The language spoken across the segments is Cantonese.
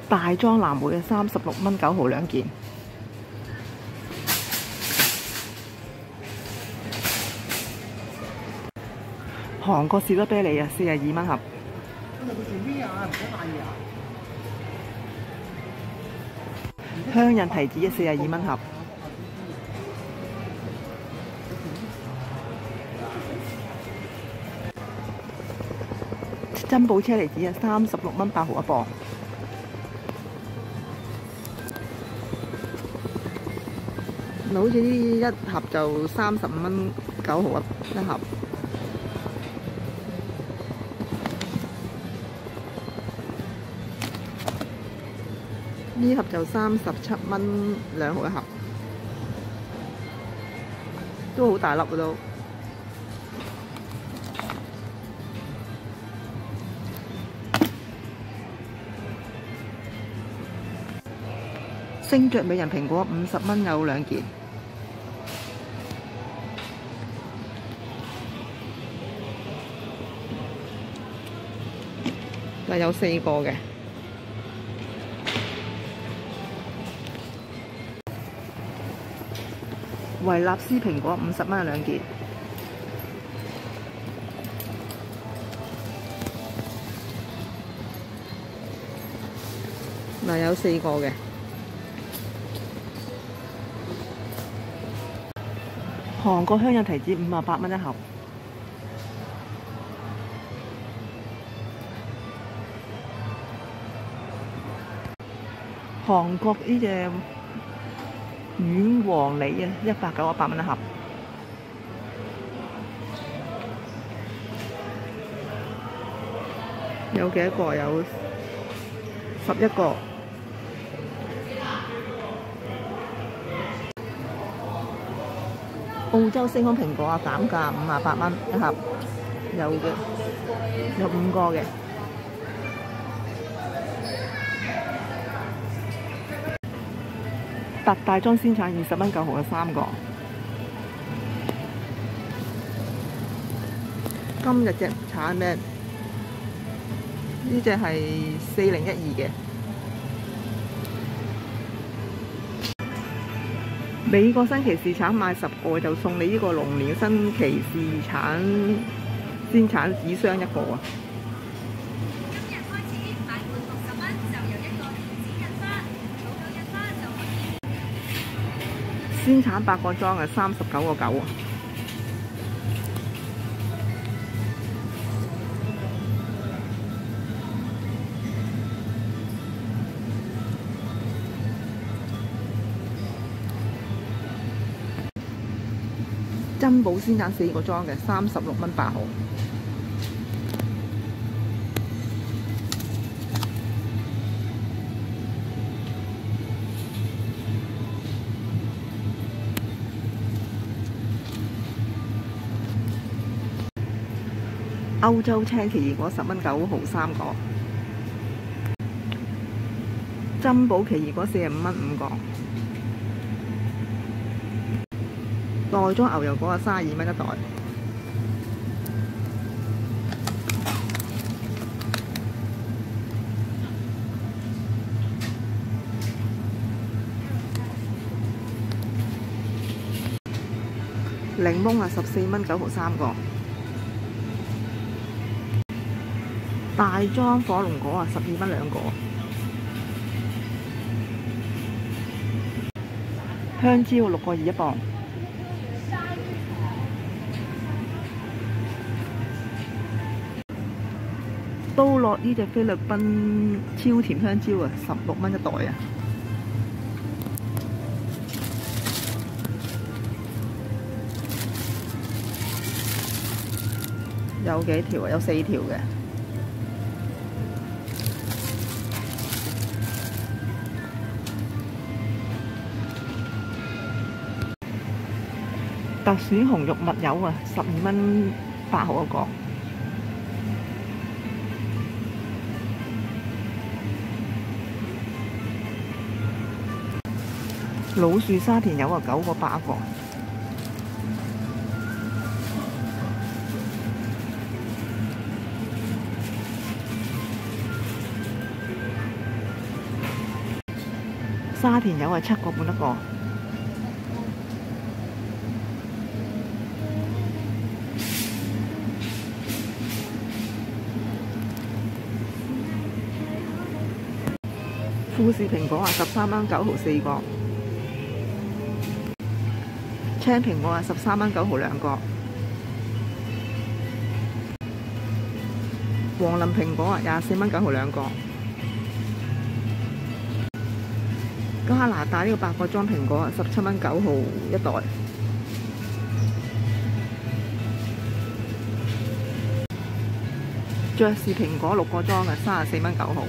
大裝藍莓嘅36.9毫2件。韓國士多啤梨啊，42蚊盒。 今日佢做咩啊？唔使買嘢啊？ 香印提子嘅42蚊盒。珍寶車厘子啊，36.8毫1磅。好似呢一盒就35.9毫一盒。呢盒就37.2毫一盒，都好大粒嘅都。星爵美人蘋果50蚊有2件。但有4個嘅。維納斯蘋果50蚊有2件。嗱，有4個嘅。韓國香印提子58蚊一盒。韓國呢隻軟黃梨啊，198蚊一盒。有幾多個？有11個。澳洲星空蘋果啊，減價58蚊一盒，有嘅，有5個嘅。特大裝鮮橙20蚊9毫有3個。今日隻橙咩？呢隻係4012嘅。美國新奇士橙買10個就送你呢個龍年新奇士橙鮮橙紙箱1個啊！ 今日開始買滿60蚊就有1個電子印花，儲夠印花就可以。 鮮橙8個裝啊，39.9啊！珍寶鮮橙4個裝嘅36.8毫。歐洲青奇異果10蚊9毫3個。珍寶奇異果45蚊5個。袋裝牛油果啊，32蚊一袋。檸檬啊，14蚊9毫3個。大裝火龍果啊，12蚊2個。香蕉6個2一磅。都樂呢隻菲律賓超甜香蕉啊，16蚊一袋啊！有幾條啊？有4條嘅。特選紅肉蜜柚啊，12蚊8毫一個。老樹沙田柚啊，9個8一個。 沙田柚係7個半一個。富士蘋果啊，13蚊9毫4個。青蘋果啊，13蚊9毫2個。黃林蘋果啊，24蚊9毫2個。加拿大呢個8個裝蘋果啊，17蚊9毫一袋。爵士蘋果6個裝嘅34蚊9毫。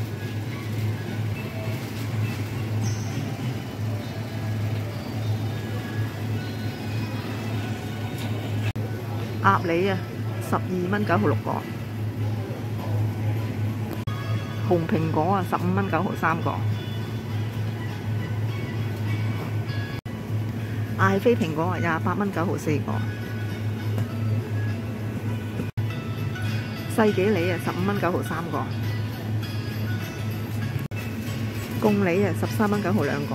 鴨梨啊，12蚊9毫6個。紅蘋果啊，15蚊9毫3個。艾菲蘋果啊，28蚊9毫4個。世紀梨啊，15蚊9毫3個。貢梨啊，13蚊9毫2個。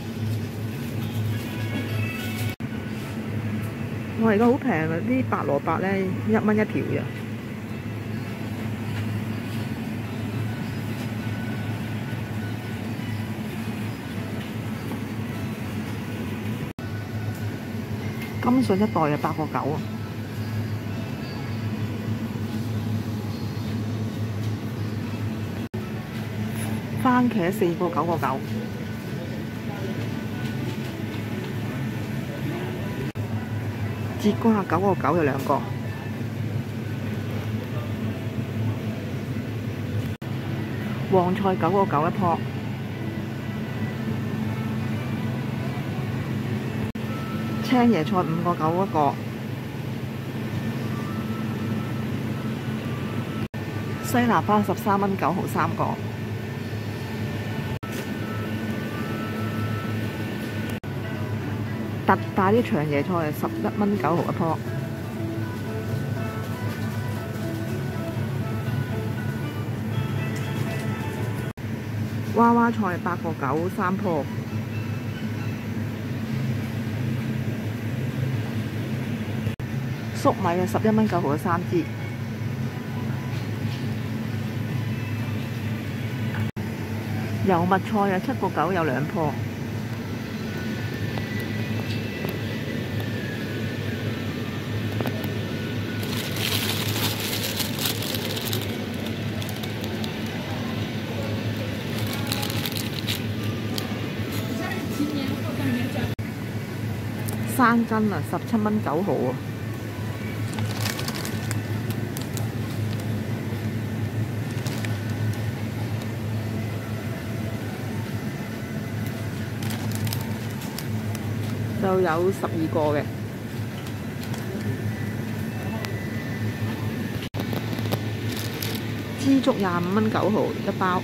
哇！而家好平啊！啲白蘿蔔咧1蚊一條嘅。金筍一袋啊8個9啊。番茄4個9個9。節瓜9個9有2個。黃菜9個9一樖。青椰菜5個9一個。西蘭花13蚊9毫3個。特大啲長椰菜係11蚊9毫一樖。娃娃菜8個9 3樖。粟米啊11蚊9毫3支。油麥菜啊7個9有2樖。生根啊17蚊9毫啊。就有12個嘅。枝竹25蚊9毫一包。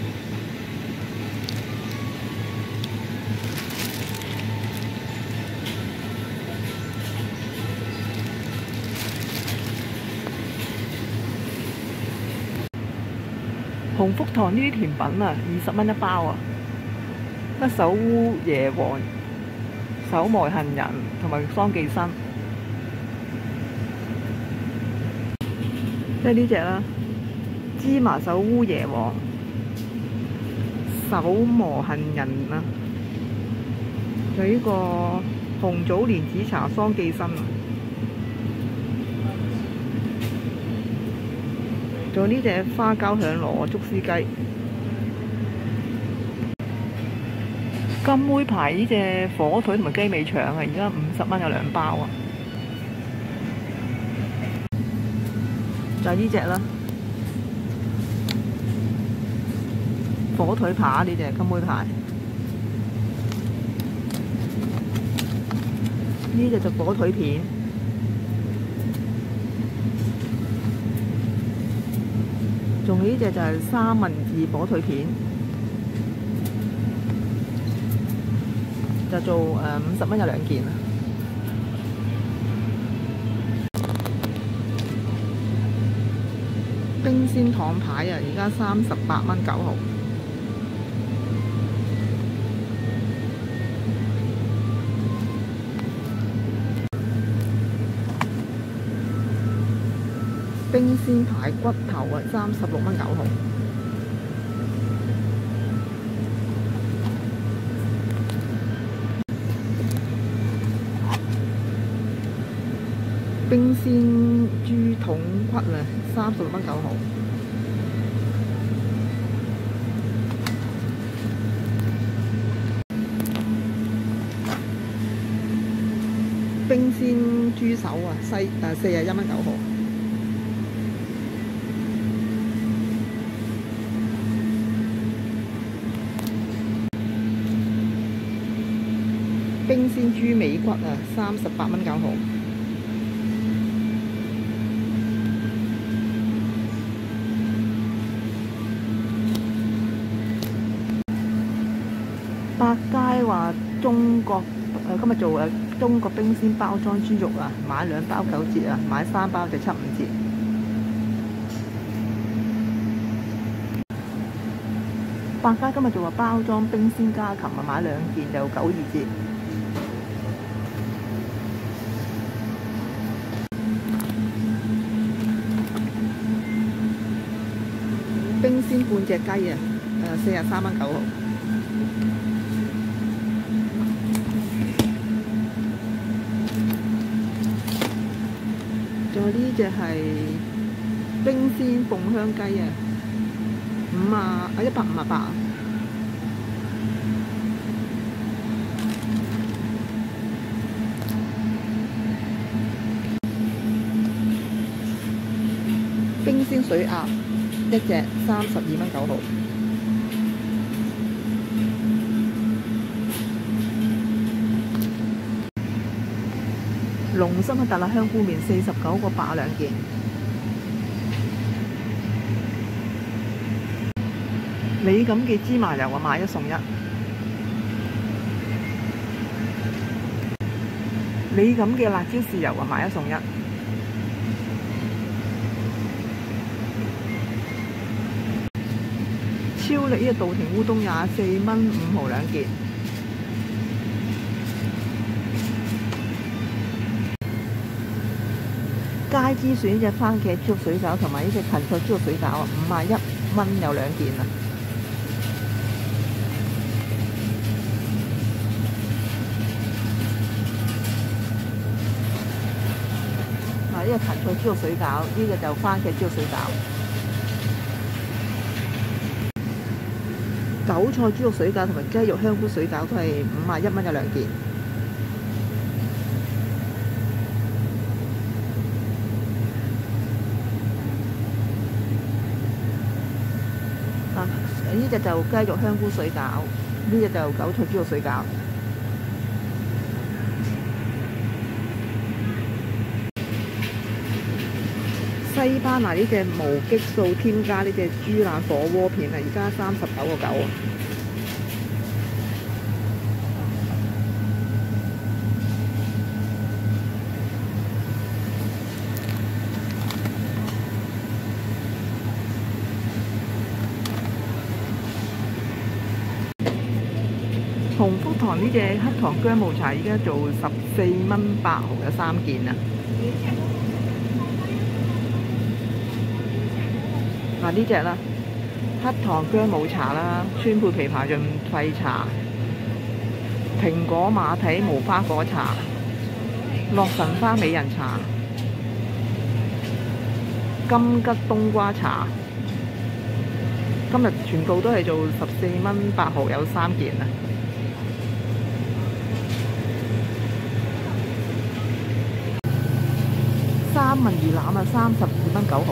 鴻福堂呢啲甜品啊，20蚊一包啊。乜手烏椰皇、手磨杏仁同埋桑寄生，即係呢只啦。芝麻手烏椰皇、手磨杏仁啊，仲有呢個紅棗蓮子茶桑寄生啊。仲有呢隻花膠響螺竹絲雞。金妹牌呢隻火腿同埋雞尾腸啊，而家50蚊有2包啊。就係呢只啦，火腿扒呢隻金妹牌。呢隻就火腿片。仲有呢隻就係2/3火腿片，就做50蚊有2件啊。冰鮮糖牌啊，而家38蚊9毫。 冰鮮排骨頭啊，36.9蚊。冰鮮豬筒骨啊，36.9蚊。冰鮮豬手啊，41.9蚊。冰鮮豬尾骨啊，38.9蚊。百佳話中國今日做中國冰鮮包裝豬肉啊，買2包9折啊，買3包就75折。百佳今日做話包裝冰鮮家禽啊，買2件就92折。冰鮮半隻雞啊，43.9蚊。仲有呢隻係冰鮮鳳香雞啊，158。冰鮮水鴨1隻32.9蚊。龍心嘅特辣香菇麵49.82件。李錦記芝麻油啊，買1送1。李錦記辣椒豉油啊，買1送1。超力呢個稻庭烏冬24蚊5毫2件。佳之選呢隻番茄豬肉水餃同埋呢隻芹菜豬肉水餃啊，51蚊有2件啊。嗱，呢個芹菜豬肉水餃，呢個就番茄豬肉水餃。韭菜豬肉水餃同埋雞肉香菇水餃都係51蚊有2件。呢隻就雞肉香菇水餃，呢隻就韭菜豬肉水餃。西班牙呢隻無激素添加呢隻豬腩火鍋片啊，而家39.9啊。鴻福堂呢隻黑糖薑母茶而家做14蚊8毫有3件啊！嗱呢隻啦，黑糖薑母茶啦，川貝枇杷潤肺茶、蘋果馬蹄無花果茶、洛神花美人茶、金桔冬瓜茶，今日全部都係做14蚊8毫有3件啊！三文魚腩啊，32蚊9毫。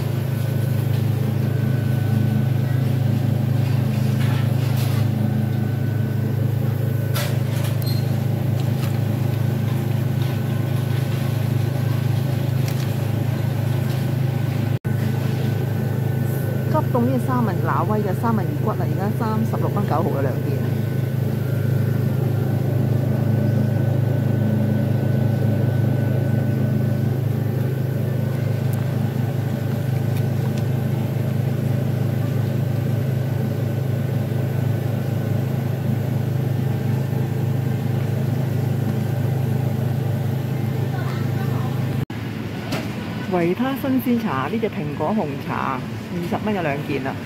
急凍呢個三文挪威嘅三文魚骨啊，而家36蚊9毫有2件啊。 維他新鮮茶呢隻蘋果紅茶20蚊有2件啦，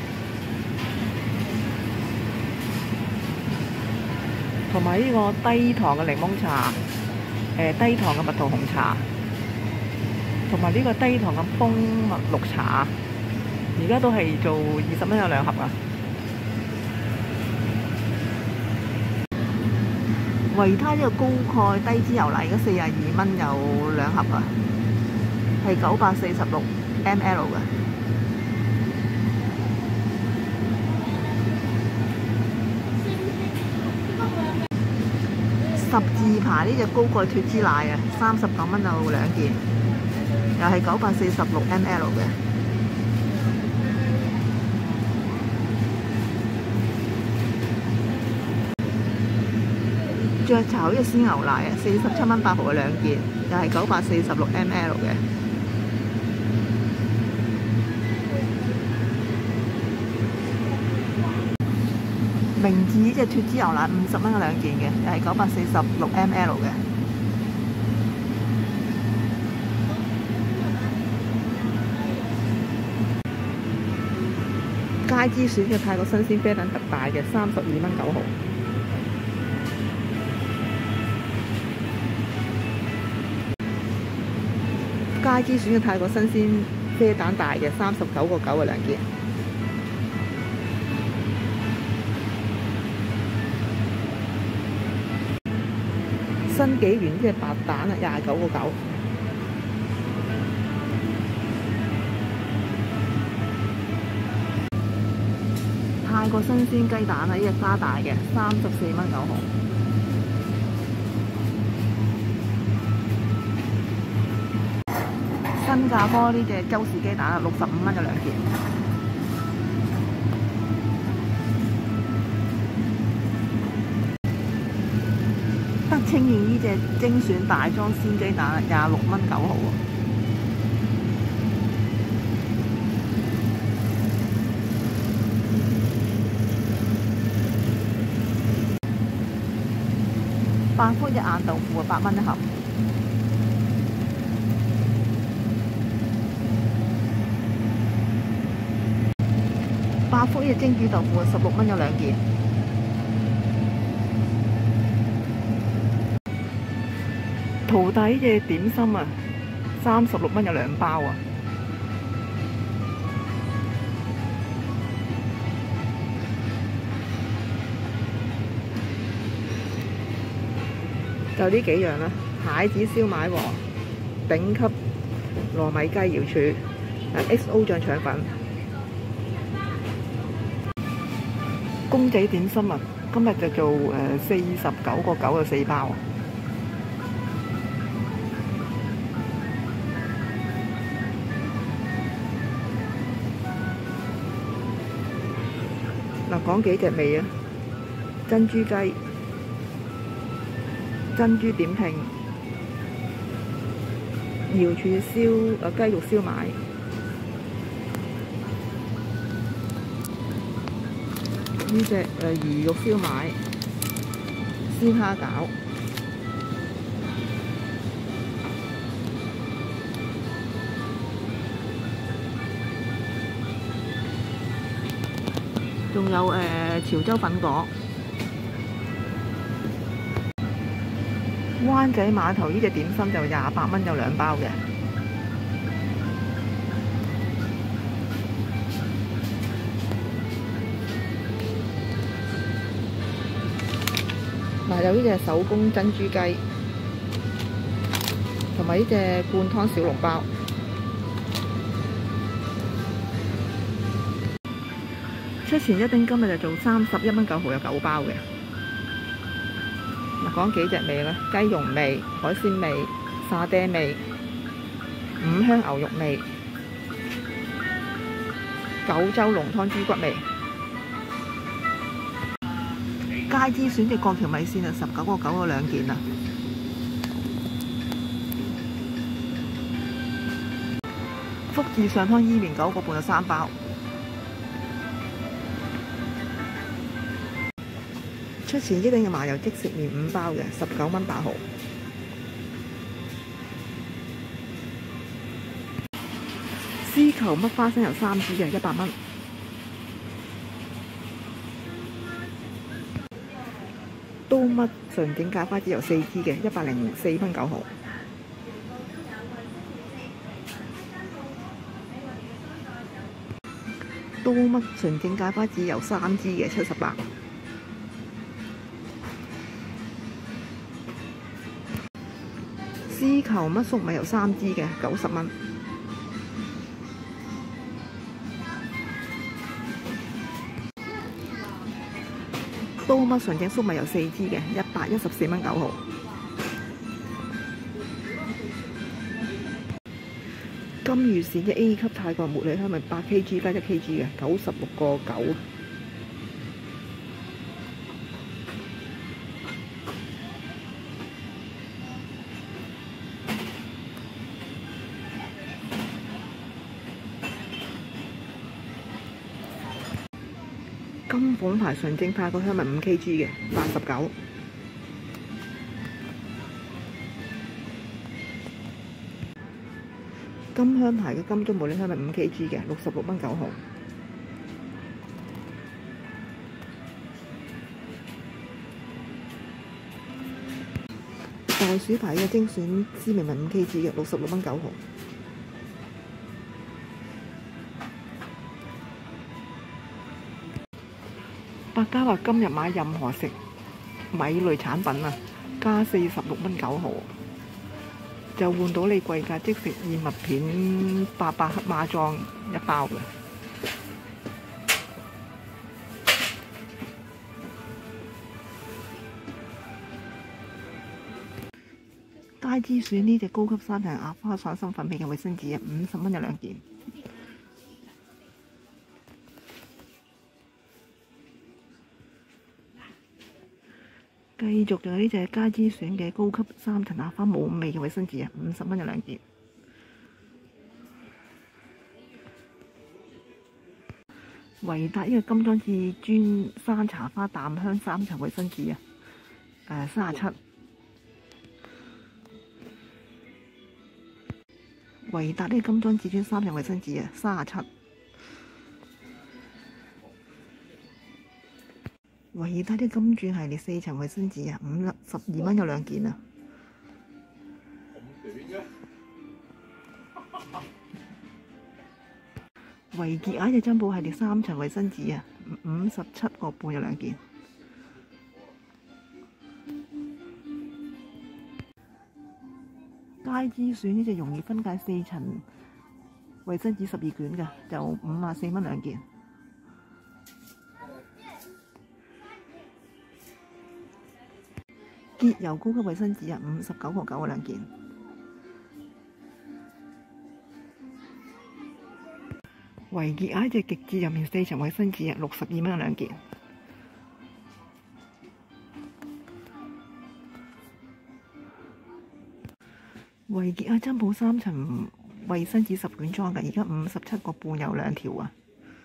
同埋呢個低糖嘅檸檬茶，低糖嘅蜜桃紅茶，同埋呢個低糖嘅蜂蜜綠茶，而家都係做20蚊有2盒啊！維他呢個高鈣低脂牛奶而家42蚊有2盒啊，係946 ml 嘅。十字牌呢隻高鈣脫脂奶啊，39蚊有2件，又係946 ml 嘅。雀巢呢隻鮮牛奶啊，47蚊8毫嘅2件，又係946 ml 嘅。明治呢隻脫脂牛奶50蚊嘅2件嘅，又係946 ml 嘅。佳之選嘅泰國新鮮啡蛋特大嘅32蚊9毫。佳之選嘅泰國新鮮啡蛋大嘅39個9嘅2件。新紀元呢隻白蛋啊，29個9。泰國新鮮雞蛋啊，呢隻花大嘅34蚊9毫。新加坡呢隻周氏雞蛋啊，65蚊有2件。德清苑呢隻精選大裝鮮雞蛋啊，26蚊9毫喎。百福嘅硬豆腐啊，8蚊1盒。百福嘅蒸煮豆腐啊，16蚊有2件。淘大呢隻點心啊，36蚊有2包啊。就呢幾樣啦，蟹子燒賣王、頂級糯米雞瑤柱、XO 醬腸粉。公仔點心啊，今日就做49個9有4包。嗱，講幾隻味啊，珍珠雞、珍珠點評、瑤柱燒雞肉燒賣。呢隻魚肉燒賣、鮮蝦餃，仲有潮州粉果。灣仔碼頭呢隻點心就28蚊有2包嘅。嗱，有呢隻手工珍珠雞，同埋呢隻灌湯小籠包。出前一丁今日就做31蚊9毫有9包嘅。嗱，講幾隻味啦，雞蓉味、海鮮味、沙爹味、五香牛肉味、九州濃湯豬骨味。佳之選嘅過橋米線啊，19個9有2件啊。福字上湯伊麵9個半有3包。出前一丁嘅麻油即食麵5包嘅，19蚊8毫。 絲球乜花生油3支嘅100蚊。刀乜純正芥花籽油4支嘅104蚊9毫。刀乜純正芥花籽油3支嘅78。絲球乜粟米油3支嘅90蚊。刀乜純正粟米油4支嘅114蚊9毫。金魚線嘅 A 級泰國茉莉香味8 kg 加1 kg 嘅96個9。金鳳牌純正泰國香味5 kg 嘅89。金香牌嘅金鐘茉莉香味5 kg 嘅66蚊9毫。袋鼠牌嘅精選絲薇蜜5 kg 嘅66蚊9毫。百佳話今日買任何食米類產品啊，加46蚊9毫，就換到你貴價即食燕麥片800克孖裝1包嘅。佳之選呢隻高級山藤鴨花爽身粉味嘅衛生紙啊，50蚊有2件。繼續就係呢隻佳之選嘅高級三層鴨花冇味嘅衛生紙啊，50蚊有2件。維達呢個金裝至尊山茶花淡香3層衛生紙啊，37。維達呢個金裝至尊3層衛生紙啊，37。維達啲金鑽系列4層衛生紙啊，52蚊有2件啊。維傑雅隻珍寶系列3層衛生紙啊，57個半有2件。佳之選呢隻容易分解4層衛生紙12卷嘅，就54蚊2件。潔柔高級衛生紙啊，59個9有2件。維傑雅隻極致入面4層衛生紙啊，62蚊有2件。維傑雅珍寶3層衛生紙10卷裝嘅，而家57個半有2條啊。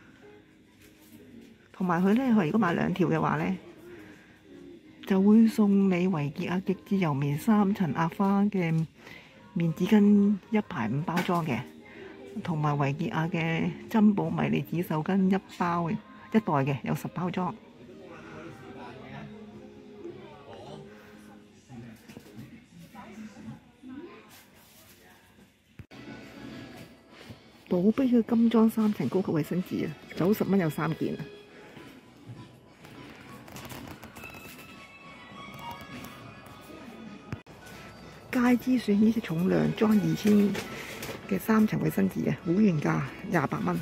同埋佢咧，佢如果買2條嘅話咧，就會送你維傑雅極致柔綿3層壓花嘅面紙巾1排5包裝嘅，同埋維傑雅嘅珍寶迷你紙手巾1袋嘅，有10包裝。寶貝嘅金裝3層高級衛生紙啊，90蚊有3件。佳之選呢隻重量裝2000嘅3層衛生紙啊，會員價28蚊。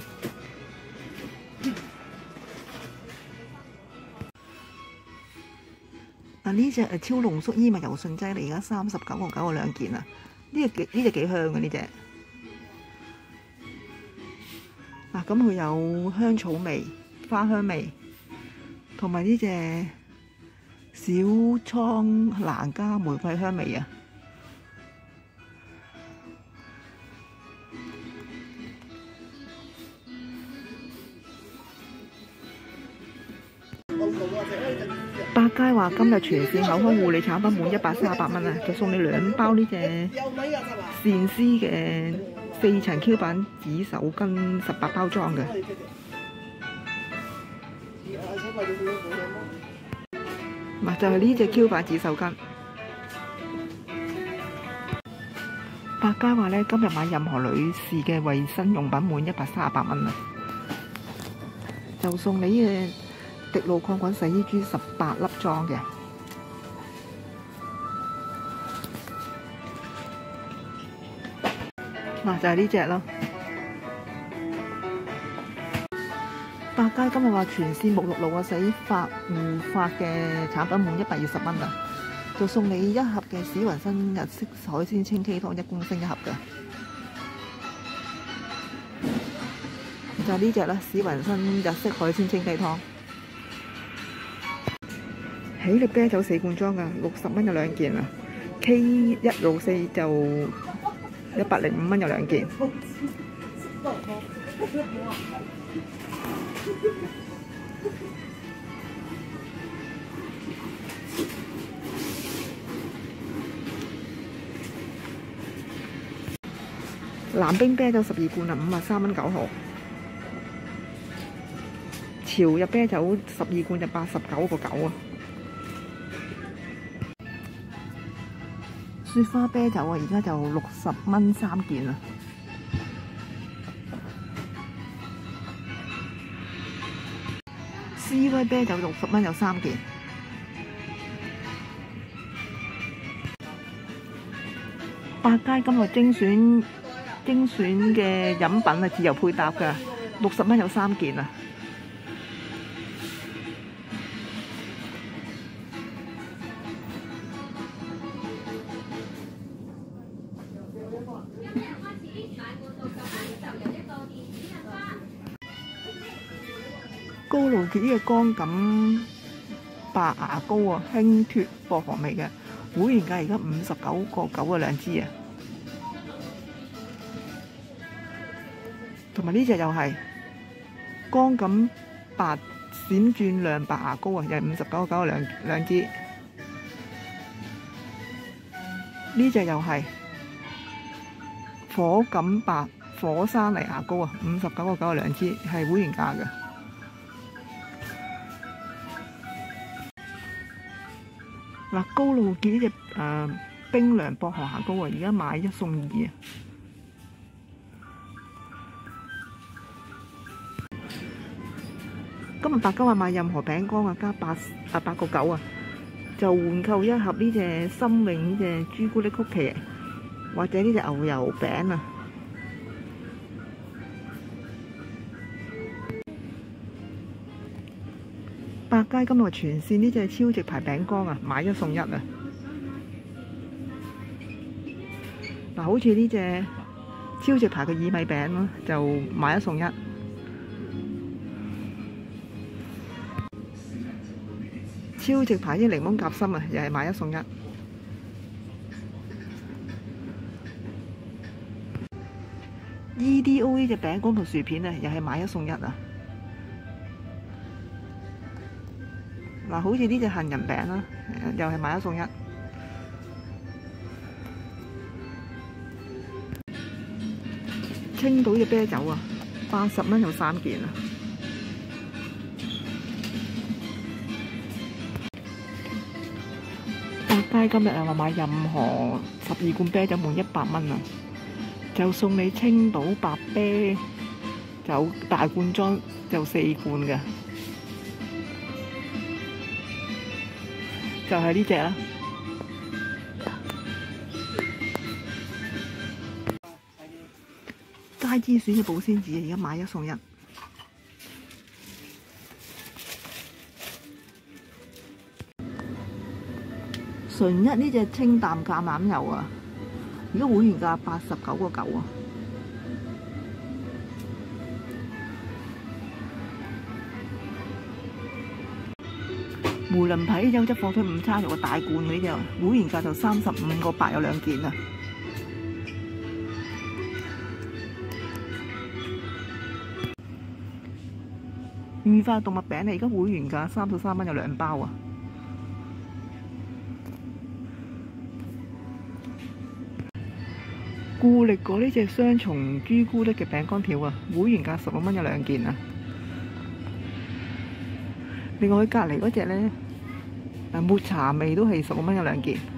嗱，呢隻超濃縮衣物柔順劑嚟，而家39個9有2件啊！呢隻幾香嘅呢隻。嗱，咁佢有香草味、花香味，同埋呢隻小蒼蘭加玫瑰香味啊！百佳話今日全線口腔護理產品滿138蚊啊，就送你2包呢隻善絲嘅 4層 Q 版紙手巾18包裝嘅。嗱，就係呢隻 Q 版紙手巾。百佳話咧，今日買任何女士嘅衞生用品滿138蚊啊，就送你嘅滴露抗菌洗衣珠18粒裝嘅。嗱，就係呢隻咯。百佳今日話全線沐浴露啊、洗髮護髮嘅產品滿120蚊啊，就送你1盒嘅史雲生日式海鮮清肌湯，1公升1盒嘅。就係呢隻啦，史雲生日式海鮮清肌湯。喜力啤酒4罐裝㗎，60蚊有2件啊。K164就105蚊有2件。藍冰啤酒12罐啊，53蚊9毫。潮日啤酒12罐就89個9啊。雪花啤酒啊，而家就60蚊3件啊。斯威啤酒60蚊有3件。百佳今日精選嘅飲品啊，自由配搭㗎，60蚊有3件啊。高露潔呢個乾感白牙膏啊，輕脫薄荷味嘅，會員價而家59個9啊2支啊。同埋呢隻又係乾感白閃鑽亮白牙膏啊，又係59個9啊兩支。呢隻又係火感白火山泥牙膏啊，59個9啊2支，係會員價嘅。嗱，高露潔呢隻冰涼薄荷牙膏啊，而家買1送2啊。今日百佳話買任何餅乾啊，加8個9啊，就換購1盒呢隻森永呢隻朱古力曲奇，或者呢隻牛油餅啊。百佳今日全線呢隻超直排餅乾啊，買1送1啊！嗱，好似呢隻超直排嘅薏米餅咯，就買1送1。超直排啲檸檬夾心啊，又係買1送1。EDO 呢隻餅乾同薯片啊，又係買1送1啊！嗱，好似呢隻杏仁餅啦，又係買1送1。青島嘅啤酒啊，80蚊有3件啊。百佳今日啊話買任何12罐啤酒滿100蚊啊，就送你青島白啤酒大罐裝就4罐嘅。就係呢隻啦。佳之選嘅保鮮紙而家買1送1。純一呢隻清淡橄欖油啊，而家會員價89個9啊。梅林牌優質火腿午餐肉嘅大罐嗰啲就會員價就35個8有2件啊。愉快動物餅咧，而家會員價33蚊有2包啊。 固力果呢隻雙重朱古力嘅餅乾條啊，會員價16蚊有2件啊。另外佢隔離嗰隻呢，抹茶味都係16蚊有2件。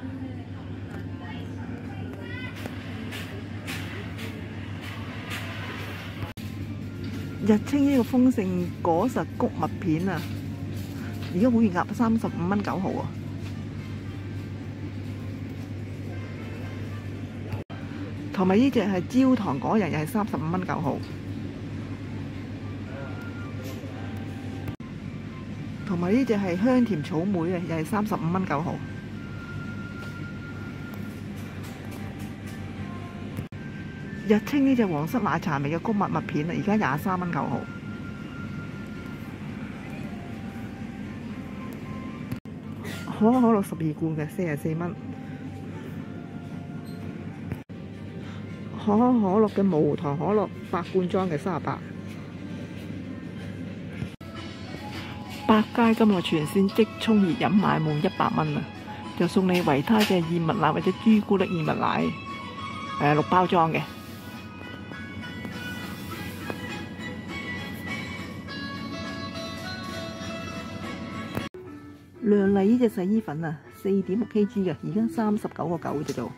日清呢個豐盛果實穀物片啊，而家會員價35蚊9毫啊。同埋呢隻係焦糖果仁，又係35蚊9毫。同埋呢隻係香甜草莓啊，又係35蚊9毫。日清呢隻皇室奶茶味嘅穀物麥片啊，而家23蚊9毫。可口可樂12罐嘅44蚊。可口可樂嘅無糖可樂8罐裝嘅38。百佳今日全線即沖熱飲買滿100蚊啊，就送你維他嘅燕麥奶或者朱古力燕麥奶，6包裝嘅。亮麗呢隻洗衣粉啊，4.6 kg 嘅，而家39個9啫做。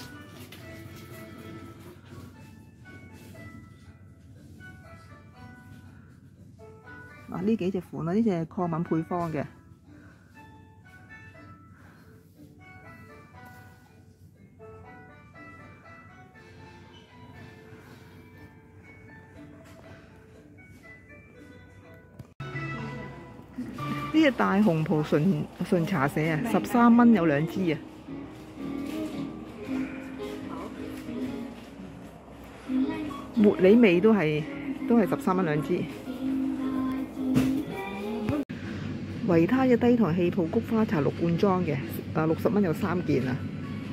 嗱，呢幾隻款啊，呢隻係抗敏配方嘅。呢隻大紅袍純茶社啊，13蚊有2支啊。茉莉味都係13蚊2支。維他嘅低糖氣泡菊花茶6罐裝嘅，60蚊有3件啊。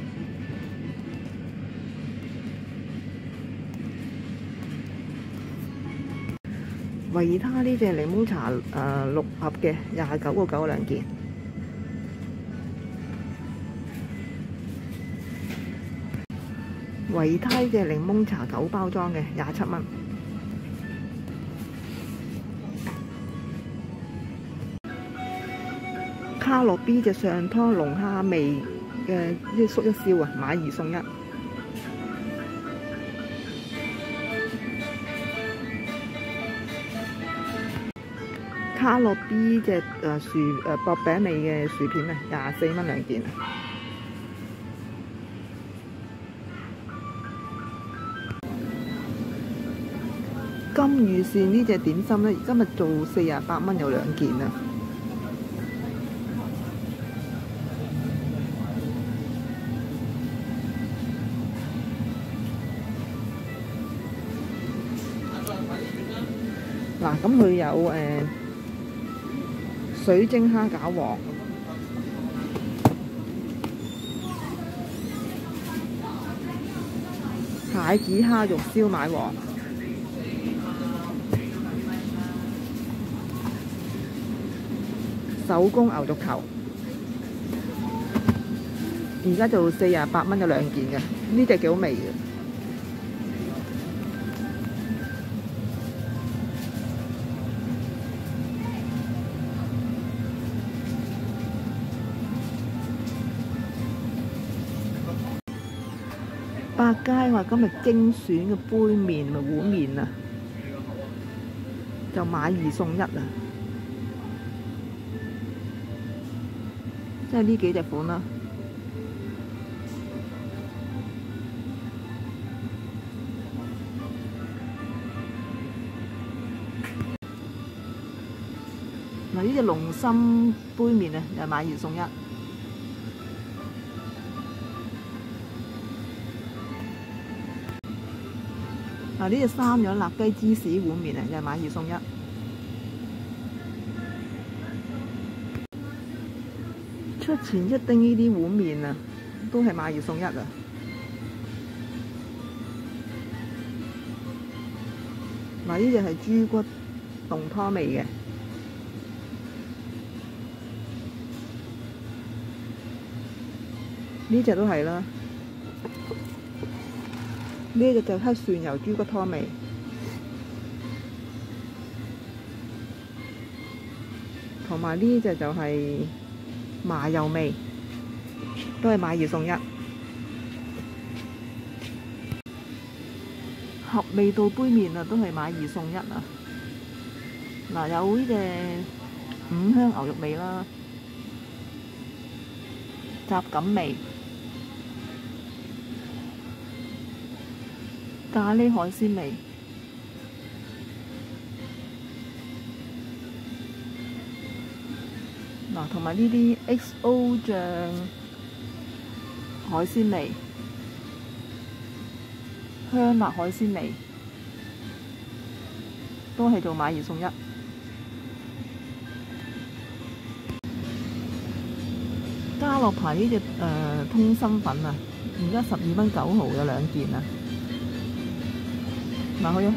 維他呢隻檸檬茶6盒嘅29個92件。維他呢隻檸檬茶9包裝嘅27蚊。卡樂 B 隻上湯龍蝦味嘅呢縮一燒啊，買2送1。卡樂 B 隻薄餅味嘅薯片啊，24蚊2件。金魚線呢隻點心咧，今日做48蚊有2件啊。嗱，咁佢有水晶蝦餃王、蟹子蝦肉燒賣王、手工牛肉球，而家做48蚊有2件嘅，呢隻幾好味嘅。百佳話今日精選嘅杯麵同碗麵啊，就買2送1啊！即係呢幾隻款啦。嗱，呢隻龍心杯麵啊，又買2送1。嗱，呢隻3樣辣雞芝士碗麵啊，又係買2送1。出前一丁呢啲碗麵啊，都係買2送1啊。嗱，呢隻係豬骨凍湯味嘅。呢隻都係啦。 呢隻就黑蒜油豬骨湯味，同埋呢隻就係麻油味，都係買2送1。合味道杯麵啊，都係買2送1啊！嗱，有呢隻5香牛肉味啦，雜錦味、咖喱海鮮味，嗱，同埋呢啲 XO 醬海鮮味、香辣海鮮味，都係做買2送1。家樂牌呢隻通心粉啊，而家12蚊9毫有2件啊！嗱，佢有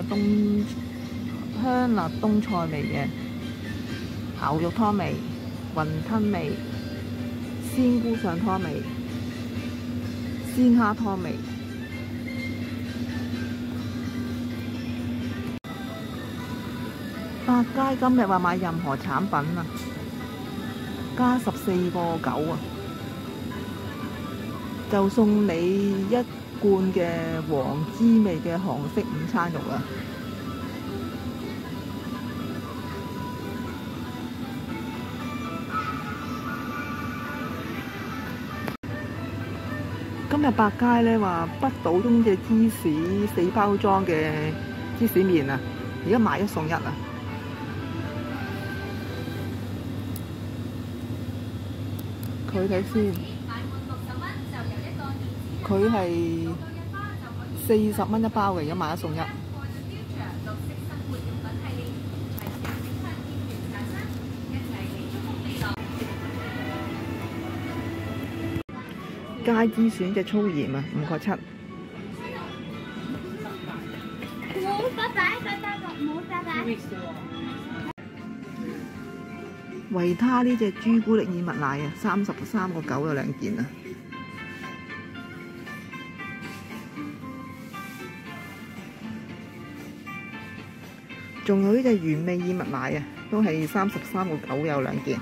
香辣冬菜味嘅牛肉湯味、雲吞味、鮮菇上湯味、鮮蝦湯味。百佳今日話買任何產品啊，加14個9啊，就送你1罐嘅黃滋味嘅韓式午餐肉啊！今日百佳呢話北島中嘅芝士4包裝嘅芝士麵啊，而家買1送1啊！佢睇先，佢係40蚊1包嘅，而家買1送1。佳之選嘅粗鹽啊，5個7。維他呢隻朱古力燕麥奶啊，33個9有2件啊。仲有呢隻原味燕麥奶啊，都係33個9有2件。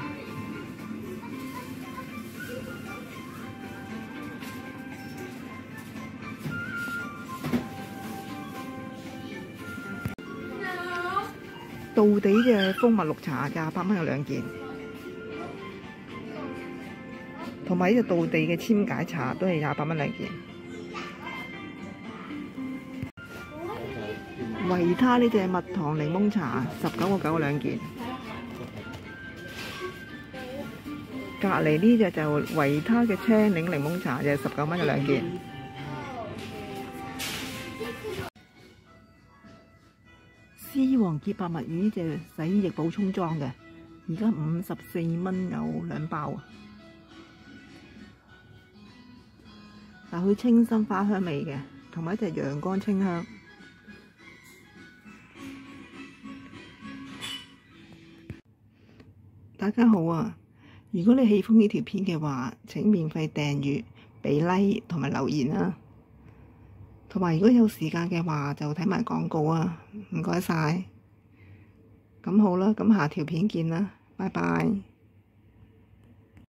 道地嘅蜂蜜綠茶28蚊有2件，同埋呢隻道地嘅簽解茶都係28蚊2件。維他呢隻蜜糖檸檬茶19個9有2件。隔離呢隻就維他嘅青檸檸檬茶就19蚊有2件。獅王潔白墨魚呢隻洗衣液補充裝嘅，而家54蚊有2包啊！但佢清新花香味嘅，同埋一隻陽光清香。大家好啊！如果你喜歡呢條片嘅話，請免費訂閱、俾 like 同埋留言啊！同埋如果有時間嘅話，就睇埋廣告啊！唔該晒。咁好啦，咁下條片見啦，拜拜。